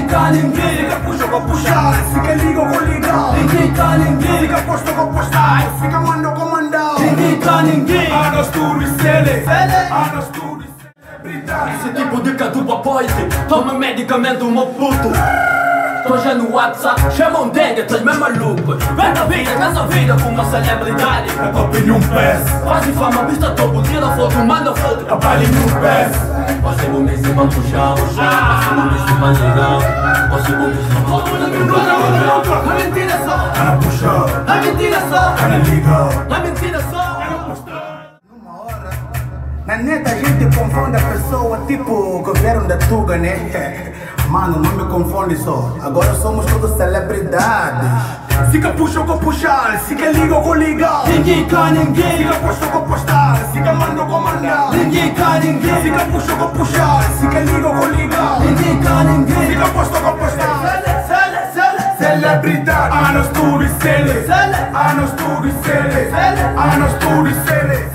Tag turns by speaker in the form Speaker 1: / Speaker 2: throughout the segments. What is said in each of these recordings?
Speaker 1: cá ninguém. Fica puxa com puxar, fica liga com ligar. Ninguém cá ninguém. Fica posto com postar, fica mando com mandar. Ninguém cá ninguém. A nós tudo e cele, a nós tudo e celebridade.
Speaker 2: Esse tipo de caduba pode toma medicamento, meu puto. Tô já no WhatsApp, chama um dengue, estás mesmo maluco. Vem da vida, casa vida com uma celebridade.
Speaker 1: É top em um pés.
Speaker 2: Faz fama, vista topo, tira foto, manda foto.
Speaker 1: Trabalha em um pés.
Speaker 2: Você vou me pra puxar, você vou me pra ligar. Você vou me pra
Speaker 1: A mentira só, ela puxa.
Speaker 2: A mentira só,
Speaker 1: Ela liga.
Speaker 2: a mentira só.
Speaker 1: Numa hora, na neta a gente confunde a pessoa tipo governo da Tuga, né? Mano, não me confunde só. Agora somos todos celebridades. Fica puxa com puxar, fica liga com ligar.
Speaker 2: Ninguém cá ninguém.
Speaker 1: Fica posto com postar, fica mando com mandar.
Speaker 2: Ninguém cá ninguém.
Speaker 1: Fica puxa com puxar, fica liga com ligar.
Speaker 2: Ninguém cá ninguém.
Speaker 1: Fica posto com postar. Celebridade, a nós tudo e cele. A nós tudo e cele. A nós tudo e cele.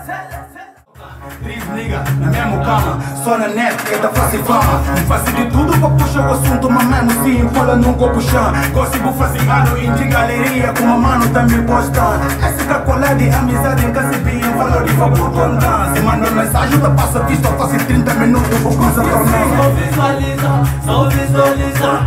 Speaker 1: Três nigga na mesma cama, só na net que tá fácil fama. Faço de tudo pra puxar o assunto, mas mesmo assim cola nunca puxar. Consigo fazer ano de galeria com uma mano tá me postando. Essa tá colada de amizade em Cassibinha, falou de favor com dança. Manda mensagem, tá passa visto, faço 30 minutos por coisa tornando.
Speaker 2: Só visualiza, só visualiza.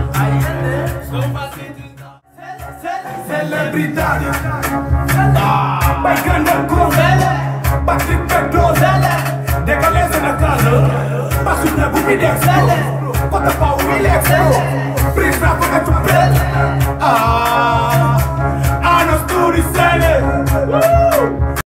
Speaker 1: Celebridade, baicando com Patrick Pedroso, decalência na casa. Passo na Bumidex, bota pau e Lex, Prisa para tu pele. Ah, nós tudo e cele.